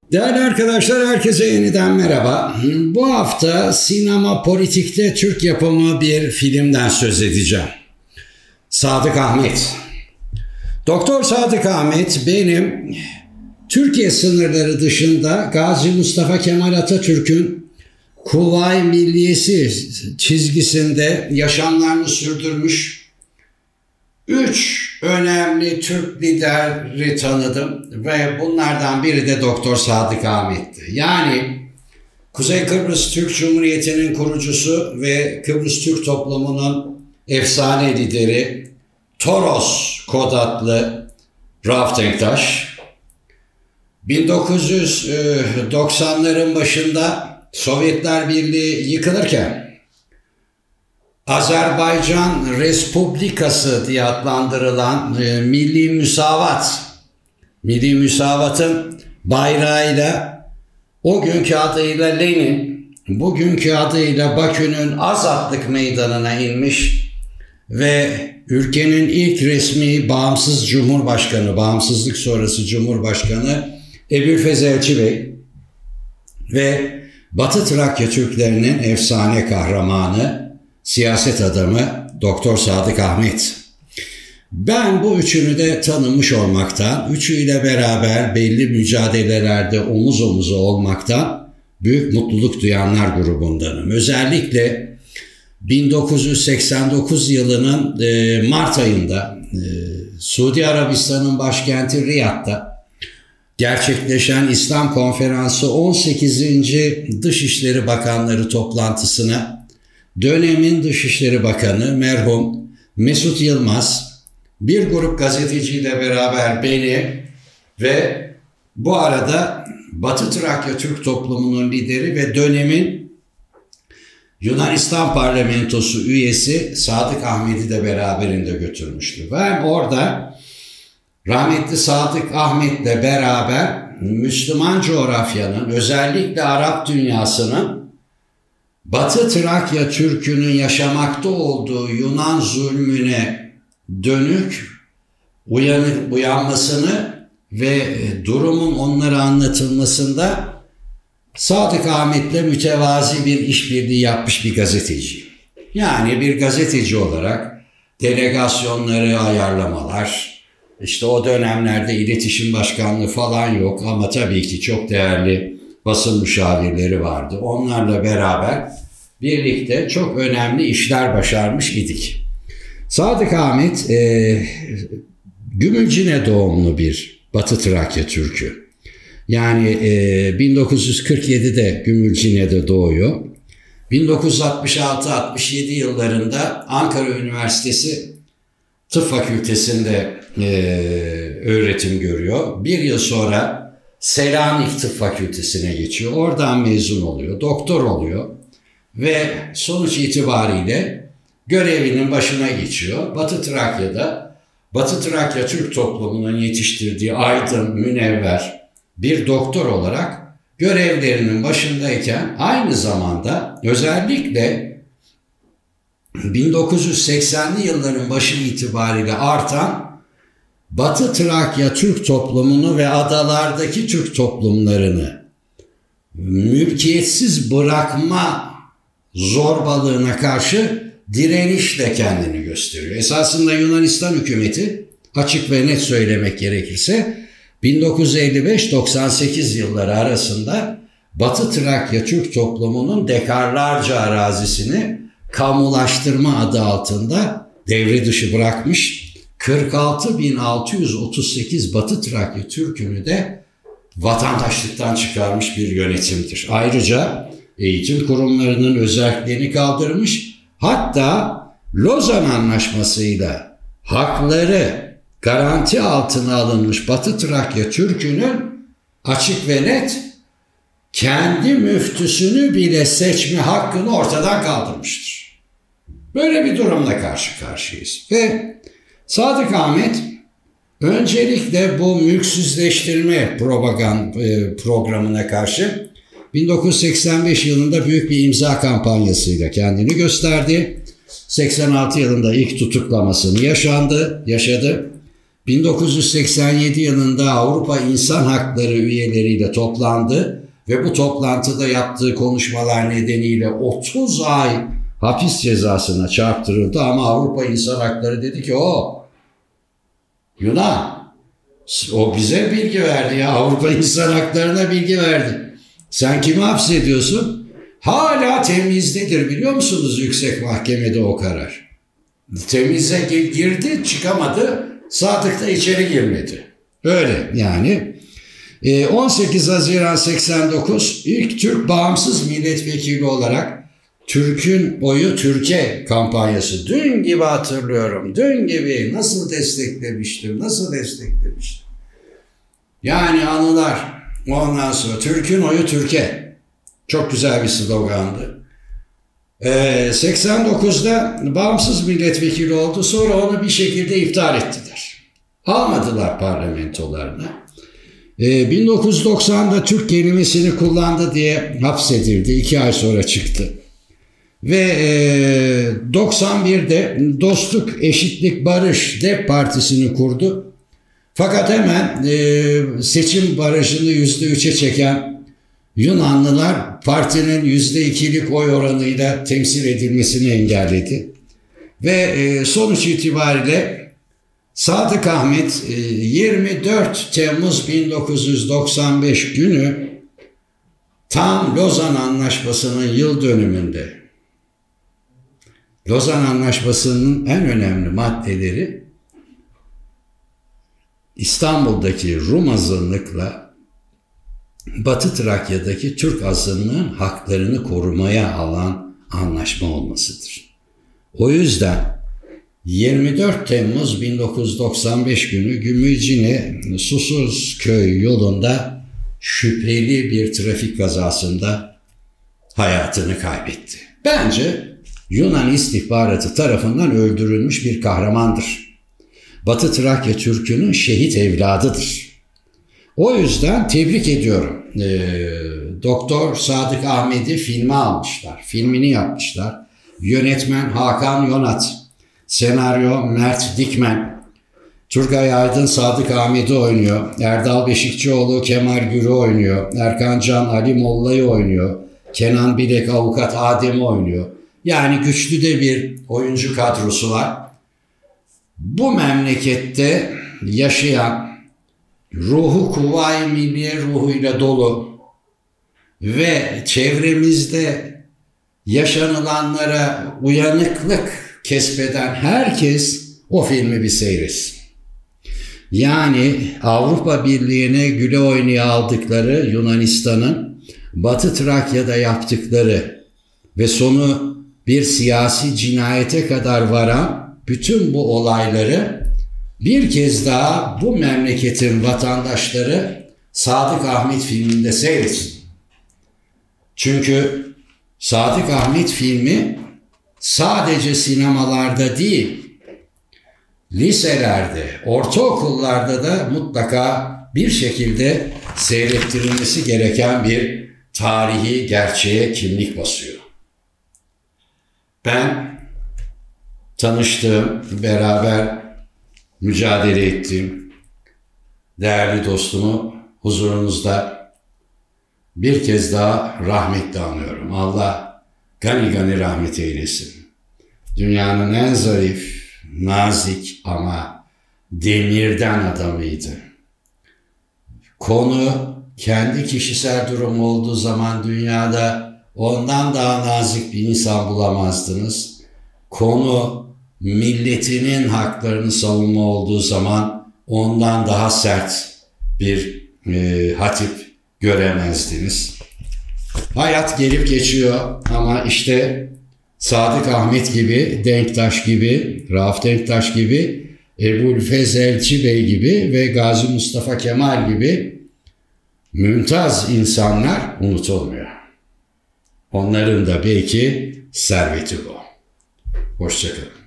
Değerli arkadaşlar, herkese yeniden merhaba. Bu hafta sinema politikte Türk yapımı bir filmden söz edeceğim. Sadık Ahmet. Doktor Sadık Ahmet benim Türkiye sınırları dışında Gazi Mustafa Kemal Atatürk'ün Kuvayi Milliyesi çizgisinde yaşamlarını sürdürmüş 3 önemli Türk lideri tanıdım ve bunlardan biri de Doktor Sadık Ahmet'ti. Yani Kuzey Kıbrıs Türk Cumhuriyeti'nin kurucusu ve Kıbrıs Türk toplumunun efsane lideri Toros kod adlı Rauf Denktaş. 1990'ların başında Sovyetler Birliği yıkılırken Azerbaycan Respublikası diye adlandırılan Milli Müsavat'ın bayrağıyla, o günkü adıyla Lenin, bugünkü adıyla Bakü'nün Azadlık Meydanı'na inmiş ve ülkenin ilk resmi bağımsızlık sonrası Cumhurbaşkanı Ebu'l-Fez Elçi Bey ve Batı Trakya Türklerinin efsane kahramanı, siyaset adamı Doktor Sadık Ahmet. Ben bu üçünü de tanımış olmaktan, üçüyle beraber belli mücadelelerde omuz omuza olmaktan büyük mutluluk duyanlar grubundanım. Özellikle 1989 yılının Mart ayında Suudi Arabistan'ın başkenti Riyad'da gerçekleşen İslam Konferansı 18. Dışişleri Bakanları toplantısına dönemin Dışişleri Bakanı merhum Mesut Yılmaz bir grup gazeteciyle beraber beni ve bu arada Batı Trakya Türk toplumunun lideri ve dönemin Yunanistan Parlamentosu üyesi Sadık Ahmet'i de beraberinde götürmüştü. Ben orada rahmetli Sadık Ahmet'le beraber Müslüman coğrafyanın, özellikle Arap dünyasının Batı Trakya Türk'ünün yaşamakta olduğu Yunan zulmüne dönük uyanmasını ve durumun onlara anlatılmasında Sadık Ahmet'le mütevazi bir işbirliği yapmış bir gazeteciyim. Yani bir gazeteci olarak delegasyonları ayarlamalar, işte o dönemlerde iletişim başkanlığı falan yok ama tabii ki çok değerli basın müşavirleri vardı. Onlarla beraber birlikte çok önemli işler başarmış idik. Sadık Ahmet Gümülcine doğumlu bir Batı Trakya Türk'ü. Yani 1947'de Gümülcine'de doğuyor. 1966-67 yıllarında Ankara Üniversitesi Tıp Fakültesi'nde öğretim görüyor. Bir yıl sonra Selanik Tıp Fakültesi'ne geçiyor. Oradan mezun oluyor, doktor oluyor ve sonuç itibariyle görevinin başına geçiyor. Batı Trakya Türk toplumunun yetiştirdiği aydın, münevver bir doktor olarak görevlerinin başındayken aynı zamanda özellikle 1980'li yılların başı itibariyle artan Batı Trakya Türk toplumunu ve adalardaki Türk toplumlarını mülkiyetsiz bırakma zorbalığına karşı direnişle kendini gösteriyor. Esasında Yunanistan hükümeti, açık ve net söylemek gerekirse, 1955-98 yılları arasında Batı Trakya Türk toplumunun dekarlarca arazisini kamulaştırma adı altında devre dışı bırakmış. 46.638 Batı Trakya Türk'ünü de vatandaşlıktan çıkarmış bir yönetimdir. Ayrıca eğitim kurumlarının özelliğini kaldırmış. Hatta Lozan Anlaşması'yla hakları garanti altına alınmış Batı Trakya Türk'ünün açık ve net kendi müftüsünü bile seçme hakkını ortadan kaldırmıştır. Böyle bir durumla karşı karşıyayız. Ve Sadık Ahmet öncelikle bu mülksüzleştirme programına karşı 1985 yılında büyük bir imza kampanyasıyla kendini gösterdi. 86 yılında ilk tutuklamasını yaşadı. 1987 yılında Avrupa İnsan Hakları üyeleriyle toplandı ve bu toplantıda yaptığı konuşmalar nedeniyle 30 ay hapis cezasına çarptırıldı ama Avrupa İnsan Hakları dedi ki Yunan, o bize bilgi verdi ya, Avrupa İnsan Hakları'na bilgi verdi. Sen kimi hapsediyorsun? Hala temizdedir, biliyor musunuz Yüksek Mahkeme'de o karar. Temize girdi, çıkamadı, Sadık da içeri girmedi. Öyle yani. 18 Haziran 89 ilk Türk bağımsız milletvekili olarak Türk'ün oyu Türkiye kampanyası. Dün gibi hatırlıyorum. Dün gibi nasıl desteklemiştim. Yani anılar. Ondan sonra Türk'ün oyu Türkiye. Çok güzel bir slogandı. 89'da bağımsız milletvekili oldu. Sonra onu bir şekilde iptal ettiler. Almadılar parlamentolarına. 1990'da Türk kelimesini kullandı diye hapsedildi. 2 ay sonra çıktı. Ve 91'de Dostluk, Eşitlik, Barış DEP Partisi'ni kurdu. Fakat hemen seçim barajını %3'e çeken Yunanlılar partinin %2'lik oy oranıyla temsil edilmesini engelledi. Ve sonuç itibariyle Sadık Ahmet 24 Temmuz 1995 günü tam Lozan Anlaşması'nın yıl dönümünde, Lozan Anlaşması'nın en önemli maddeleri İstanbul'daki Rum azınlıkla Batı Trakya'daki Türk azınlığın haklarını korumaya alan anlaşma olmasıdır. O yüzden 24 Temmuz 1995 günü Gümülcine Susuzköy yolunda şüpheli bir trafik kazasında hayatını kaybetti. Bence Yunan istihbaratı tarafından öldürülmüş bir kahramandır. Batı Trakya Türk'ünün şehit evladıdır. O yüzden tebrik ediyorum. Doktor Sadık Ahmet'i filme almışlar. Filmini yapmışlar. Yönetmen Hakan Yonat. Senaryo Mert Dikmen. Turgay Aydın Sadık Ahmet'i oynuyor. Erdal Beşikçioğlu Kemal Gür'ü oynuyor. Erkan Can Ali Molla'yı oynuyor. Kenan Bilek Avukat Adem'i oynuyor. Yani güçlü de bir oyuncu kadrosu var. Bu memlekette yaşayan, ruhu Kuvayi Milliye ruhuyla dolu ve çevremizde yaşanılanlara uyanıklık kesbeden herkes o filmi bir seyretsin. Yani Avrupa Birliği'ne güle oynaya aldıkları Yunanistan'ın Batı Trakya'da yaptıkları ve sonu bir siyasi cinayete kadar varan bütün bu olayları bir kez daha bu memleketin vatandaşları Sadık Ahmet filminde seyretsin. Çünkü Sadık Ahmet filmi sadece sinemalarda değil, liselerde, ortaokullarda da mutlaka bir şekilde seyrettirilmesi gereken bir tarihi gerçeğe kimlik basıyor. Ben tanıştığım, beraber mücadele ettiğim değerli dostumu huzurunuzda bir kez daha rahmetle anıyorum. Allah gani gani rahmet eylesin. Dünyanın en zarif, nazik ama demirden adamıydı. Konu kendi kişisel durumu olduğu zaman dünyada ondan daha nazik bir insan bulamazdınız. Konu milletinin haklarını savunma olduğu zaman ondan daha sert bir hatip göremezdiniz. Hayat gelip geçiyor ama işte Sadık Ahmet gibi, Denktaş gibi, Rauf Denktaş gibi, Ebu'l-Fez Elçi Bey gibi ve Gazi Mustafa Kemal gibi mümtaz insanlar unutulmuyor. Onların da belki serveti bu. Hoşça kalın.